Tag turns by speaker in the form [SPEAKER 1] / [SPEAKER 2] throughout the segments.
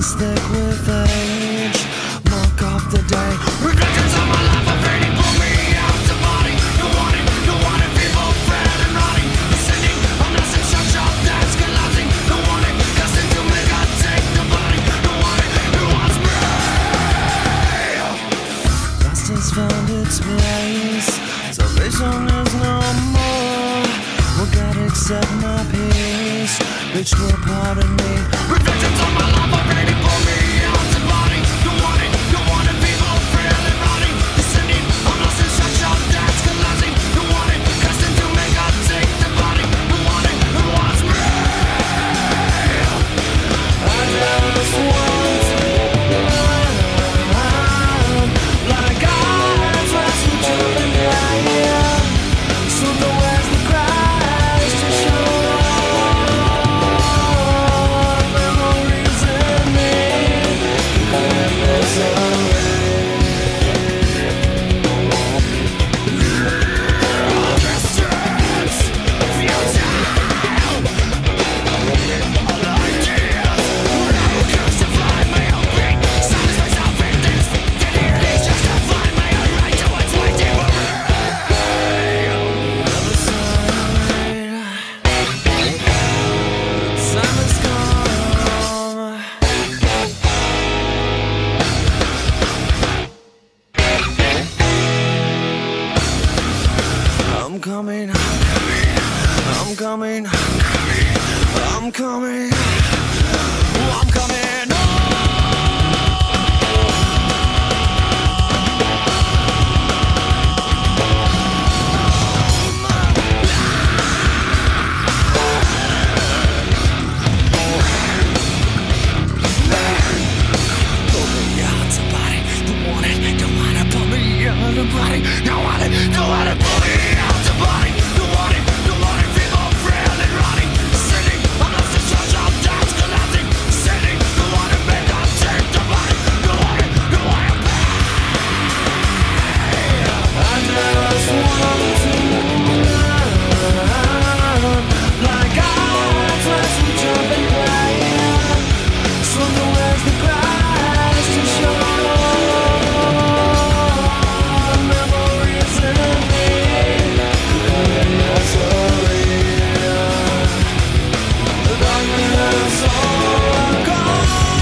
[SPEAKER 1] is thick with age. Mark off the day. Reflections of my life are fading. Pull me out the body. You want it, people fed and rotting. Descending, I'm lost in shock, shop that's collapsing. You want it, casting to make I take the body. You want it, who wants me? Dust has found its place. Salvation is no more. Well, God accept my peace. Reach to a part of me. Reflections of my life are fading. Pull me out the body. You want it, people frail and rotting. Descending, I'm lost in shock, shop that's collapsing. You want it, casting to make I take the body. You want it, who wants me? I just want to run like God's last jumping higher. So where's the Christ to show? Memories in me, and there's a distance, futile. All ideas, when I will crucify my own being. Silence myself in this, then here it is, justify my own right to what's waiting for me. Other side, time has come. I'm coming, I'm coming, I'm coming, I'm coming Pull me out the body. Don't want it, don't wanna pull me out the body. Don't want it, don't wanna pull me out the body. Don't want it, people frail and rotting. Sitting, I'm lost in shock, shop that's collapsing. Sitting, don't wanna make I take the body. Don't want it, I just want to run like God's last jumping player. So where's the Christ to show? Memories in me, and that's real. The darkness all gone.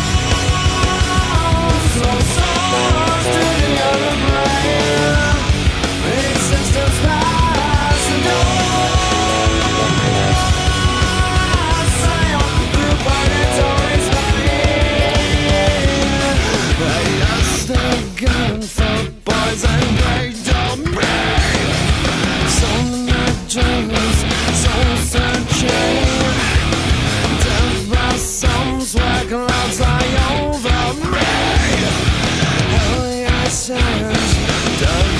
[SPEAKER 1] So souls to the other plane. Existence past the door. Sail through purgatory Spain. I asked the gun for boys and great domain. So many dreams, soul searching. Death by songs where clouds lie over me. Hell yeah, silence, dark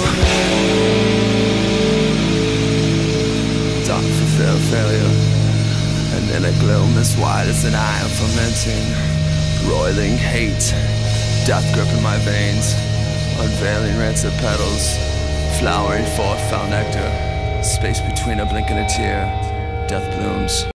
[SPEAKER 1] fulfill failure, and in a gloom as wide as an eye I'm fermenting, roiling hate, death gripping my veins, unveiling rancid petals, flowering forth foul nectar, space between a blink and a tear, death blooms.